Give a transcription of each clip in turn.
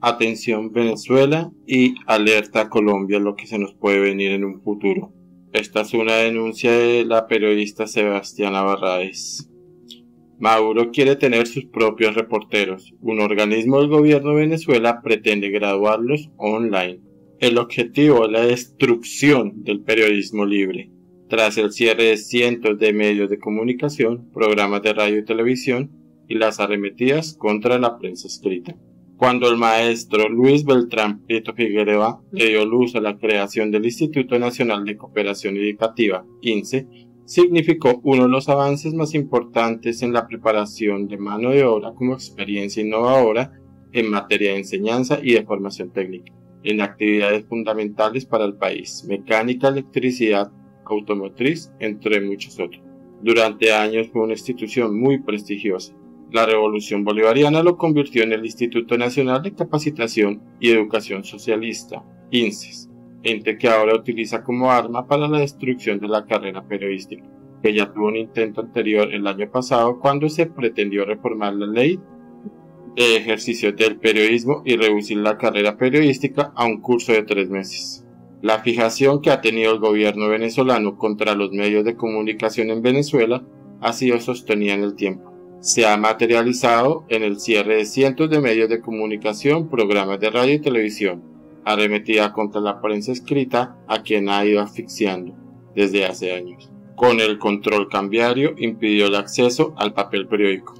Atención Venezuela y alerta Colombia lo que se nos puede venir en un futuro. Esta es una denuncia de la periodista Sebastiana Barraez. Maduro quiere tener sus propios reporteros. Un organismo del gobierno de Venezuela pretende graduarlos online. El objetivo es la destrucción del periodismo libre. Tras el cierre de cientos de medios de comunicación, programas de radio y televisión y las arremetidas contra la prensa escrita. Cuando el maestro Luis Beltrán Prieto Figueroa le dio luz a la creación del Instituto Nacional de Cooperación Educativa, INSE, significó uno de los avances más importantes en la preparación de mano de obra como experiencia innovadora en materia de enseñanza y de formación técnica, en actividades fundamentales para el país, mecánica, electricidad, automotriz, entre muchos otros. Durante años fue una institución muy prestigiosa. La Revolución Bolivariana lo convirtió en el Instituto Nacional de Capacitación y Educación Socialista, INSES, ente que ahora utiliza como arma para la destrucción de la carrera periodística, que ya tuvo un intento anterior el año pasado cuando se pretendió reformar la ley de ejercicio del periodismo y reducir la carrera periodística a un curso de 3 meses. La fijación que ha tenido el gobierno venezolano contra los medios de comunicación en Venezuela ha sido sostenida en el tiempo. Se ha materializado en el cierre de cientos de medios de comunicación, programas de radio y televisión, arremetida contra la prensa escrita a quien ha ido asfixiando desde hace años. Con el control cambiario impidió el acceso al papel periódico.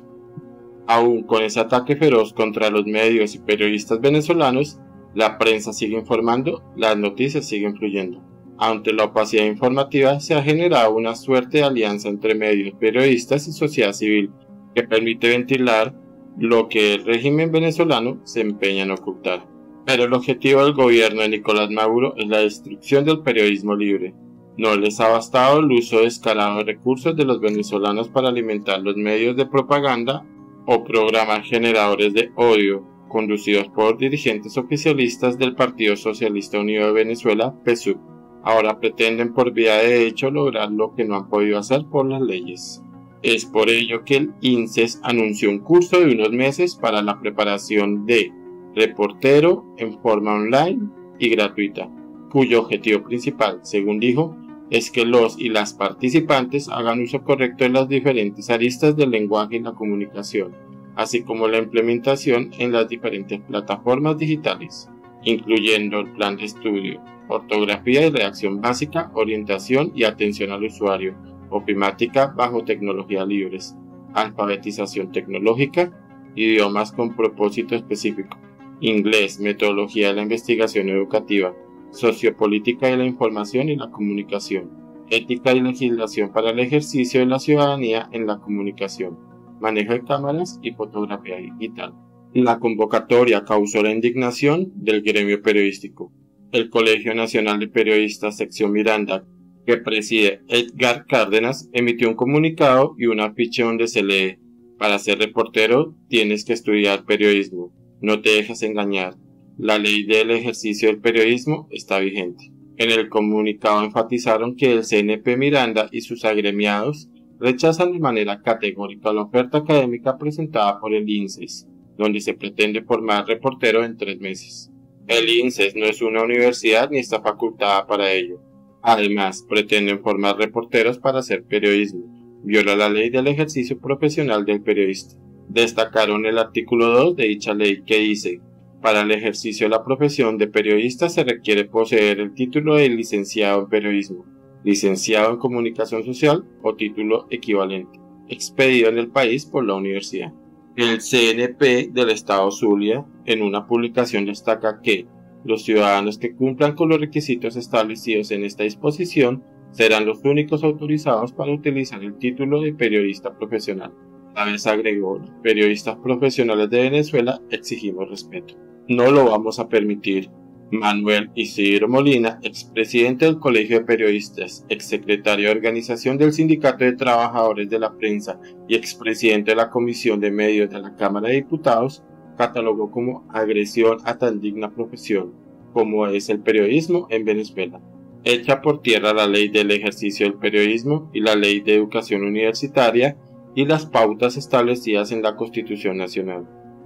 Aún con ese ataque feroz contra los medios y periodistas venezolanos, la prensa sigue informando, las noticias siguen fluyendo. Ante la opacidad informativa se ha generado una suerte de alianza entre medios, periodistas y sociedad civil que permite ventilar lo que el régimen venezolano se empeña en ocultar. Pero el objetivo del gobierno de Nicolás Maduro es la destrucción del periodismo libre. No les ha bastado el uso descarado de recursos de los venezolanos para alimentar los medios de propaganda o programas generadores de odio, conducidos por dirigentes oficialistas del Partido Socialista Unido de Venezuela, PSUV. Ahora pretenden por vía de hecho lograr lo que no han podido hacer por las leyes. Es por ello que el INSES anunció un curso de unos meses para la preparación de reportero en forma online y gratuita, cuyo objetivo principal, según dijo, es que los y las participantes hagan uso correcto de las diferentes aristas del lenguaje y la comunicación, así como la implementación en las diferentes plataformas digitales, incluyendo el plan de estudio, ortografía y redacción básica, orientación y atención al usuario, ofimática bajo tecnologías libres, alfabetización tecnológica, idiomas con propósito específico, inglés, metodología de la investigación educativa, sociopolítica de la información y la comunicación, ética y legislación para el ejercicio de la ciudadanía en la comunicación, manejo de cámaras y fotografía digital. La convocatoria causó la indignación del gremio periodístico. El Colegio Nacional de Periodistas Sección Miranda, que preside Edgar Cárdenas, emitió un comunicado y un afiche donde se lee: para ser reportero tienes que estudiar periodismo, no te dejes engañar, la ley del ejercicio del periodismo está vigente. En el comunicado enfatizaron que el CNP Miranda y sus agremiados rechazan de manera categórica la oferta académica presentada por el INSES, donde se pretende formar reportero en 3 meses. El INSES no es una universidad ni está facultada para ello. Además, pretenden formar reporteros para hacer periodismo. Viola la ley del ejercicio profesional del periodista. Destacaron el artículo 2 de dicha ley que dice: para el ejercicio de la profesión de periodista se requiere poseer el título de licenciado en periodismo, licenciado en comunicación social o título equivalente, expedido en el país por la universidad. El CNP del Estado Zulia, en una publicación, destaca que los ciudadanos que cumplan con los requisitos establecidos en esta disposición serán los únicos autorizados para utilizar el título de periodista profesional. A la vez agregó: los periodistas profesionales de Venezuela exigimos respeto. No lo vamos a permitir. Manuel Isidro Molina, expresidente del Colegio de Periodistas, exsecretario de Organización del Sindicato de Trabajadores de la Prensa y expresidente de la Comisión de Medios de la Cámara de Diputados, catalogó como agresión a tan digna profesión como es el periodismo en Venezuela. Echa por tierra la ley del ejercicio del periodismo y la ley de educación universitaria y las pautas establecidas en la Constitución Nacional.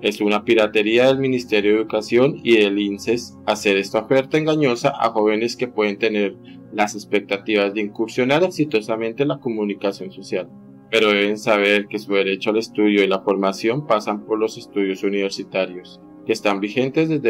Es una piratería del Ministerio de Educación y del INSES hacer esta oferta engañosa a jóvenes que pueden tener las expectativas de incursionar exitosamente en la comunicación social, pero deben saber que su derecho al estudio y la formación pasan por los estudios universitarios, que están vigentes desde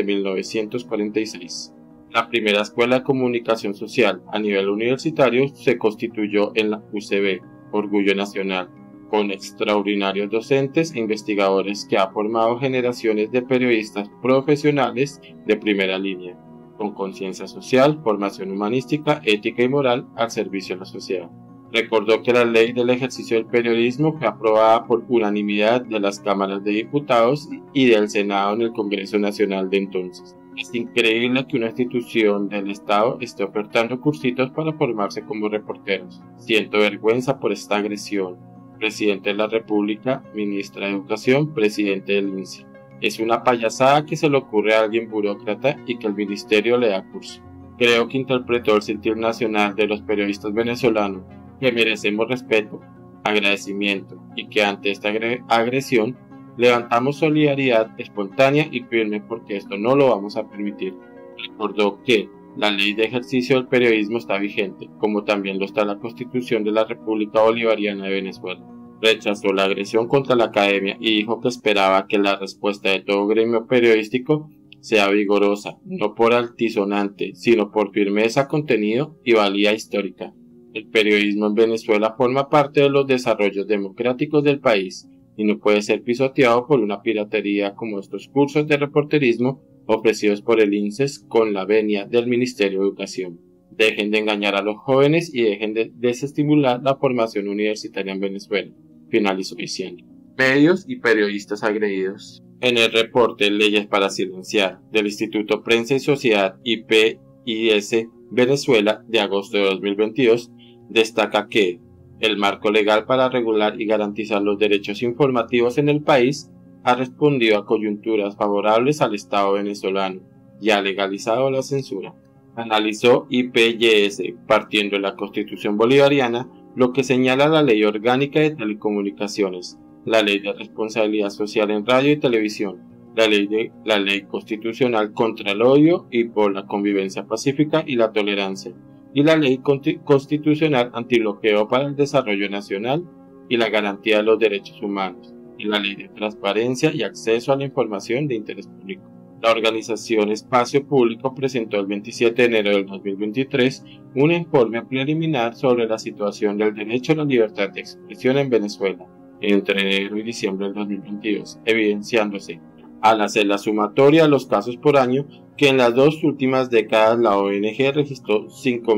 1946. La primera escuela de comunicación social a nivel universitario se constituyó en la UCB, Orgullo Nacional, con extraordinarios docentes e investigadores que ha formado generaciones de periodistas profesionales de primera línea, con conciencia social, formación humanística, ética y moral al servicio de la sociedad. Recordó que la ley del ejercicio del periodismo fue aprobada por unanimidad de las cámaras de diputados y del Senado en el Congreso Nacional de entonces. Es increíble que una institución del Estado esté ofertando cursitos para formarse como reporteros. Siento vergüenza por esta agresión. Presidente de la República, Ministra de Educación, Presidente del INSE. Es una payasada que se le ocurre a alguien burócrata y que el ministerio le da curso. Creo que interpretó el sentir nacional de los periodistas venezolanos, que merecemos respeto, agradecimiento y que ante esta agresión levantamos solidaridad espontánea y firme porque esto no lo vamos a permitir. Recordó que la ley de ejercicio del periodismo está vigente, como también lo está la Constitución de la República Bolivariana de Venezuela. Rechazó la agresión contra la academia y dijo que esperaba que la respuesta de todo gremio periodístico sea vigorosa, no por altisonante, sino por firmeza, contenido y valía histórica. El periodismo en Venezuela forma parte de los desarrollos democráticos del país y no puede ser pisoteado por una piratería como estos cursos de reporterismo ofrecidos por el INSES con la venia del Ministerio de Educación. Dejen de engañar a los jóvenes y dejen de desestimular la formación universitaria en Venezuela, finalizó diciendo. Medios y periodistas agredidos. En el reporte Leyes para Silenciar del Instituto Prensa y Sociedad IPIS Venezuela de agosto de 2022, destaca que el marco legal para regular y garantizar los derechos informativos en el país ha respondido a coyunturas favorables al Estado venezolano y ha legalizado la censura. Analizó IPYS, partiendo de la Constitución bolivariana, lo que señala la Ley Orgánica de Telecomunicaciones, la Ley de Responsabilidad Social en Radio y Televisión, la Ley Constitucional contra el Odio y por la Convivencia Pacífica y la Tolerancia, y la Ley Constitucional Antibloqueo para el Desarrollo Nacional y la Garantía de los Derechos Humanos, y la Ley de Transparencia y Acceso a la Información de Interés Público. La organización Espacio Público presentó el 27 de enero del 2023 un informe preliminar sobre la situación del derecho a la libertad de expresión en Venezuela entre enero y diciembre del 2022, evidenciándose, al hacer la sumatoria de los casos por año, que en las dos últimas décadas la ONG registró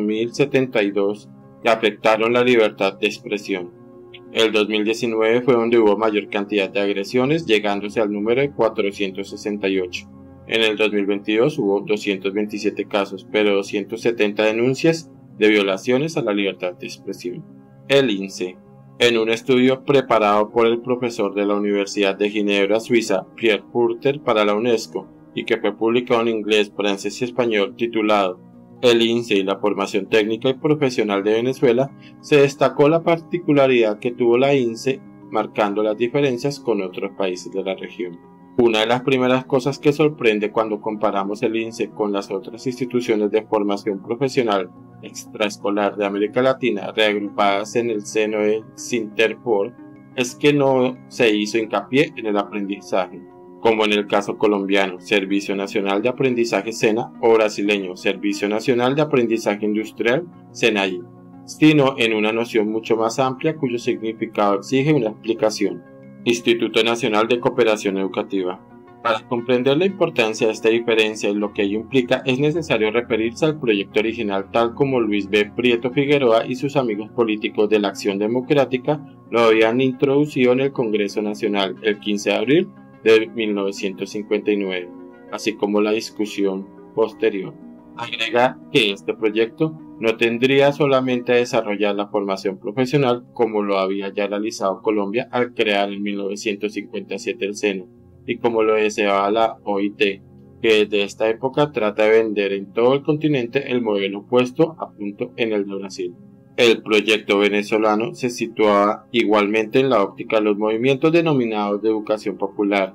5.072 que afectaron la libertad de expresión. El 2019 fue donde hubo mayor cantidad de agresiones, llegándose al número de 468. En el 2022 hubo 227 casos, pero 270 denuncias de violaciones a la libertad de expresión. El INSE. En un estudio preparado por el profesor de la Universidad de Ginebra, Suiza, Pierre Purter, para la UNESCO, y que fue publicado en inglés, francés y español, titulado El INSE y la formación técnica y profesional de Venezuela, se destacó la particularidad que tuvo la INSE, marcando las diferencias con otros países de la región. Una de las primeras cosas que sorprende cuando comparamos el INSE con las otras instituciones de formación profesional extraescolar de América Latina reagrupadas en el seno de Sinterfor es que no se hizo hincapié en el aprendizaje, como en el caso colombiano, Servicio Nacional de Aprendizaje SENA, o brasileño, Servicio Nacional de Aprendizaje Industrial, SENAI, sino en una noción mucho más amplia cuyo significado exige una explicación. Instituto Nacional de Cooperación Educativa. Para comprender la importancia de esta diferencia y lo que ello implica, es necesario referirse al proyecto original tal como Luis B. Prieto Figueroa y sus amigos políticos de la Acción Democrática lo habían introducido en el Congreso Nacional el 15 de abril de 1959, así como la discusión posterior. Agrega que este proyecto no tendría solamente a desarrollar la formación profesional como lo había ya realizado Colombia al crear en 1957 el SENA, y como lo deseaba la OIT, que desde esta época trata de vender en todo el continente el modelo puesto a punto en el de Brasil. El proyecto venezolano se situaba igualmente en la óptica de los movimientos denominados de educación popular,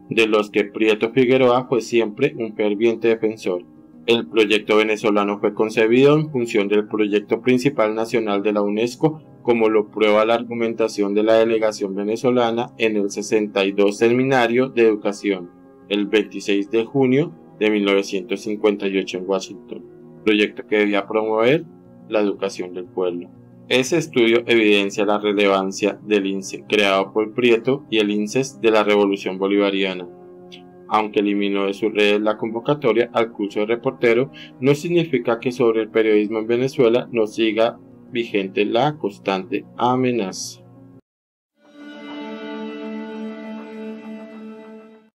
de los que Prieto Figueroa fue siempre un ferviente defensor. El proyecto venezolano fue concebido en función del proyecto principal nacional de la UNESCO, como lo prueba la argumentación de la delegación venezolana en el 62 Seminario de Educación, el 26 de junio de 1958 en Washington, proyecto que debía promover la educación del pueblo. Ese estudio evidencia la relevancia del INSE creado por Prieto y el INSES de la Revolución Bolivariana. Aunque eliminó de sus redes la convocatoria al curso de reportero, no significa que sobre el periodismo en Venezuela no siga vigente la constante amenaza.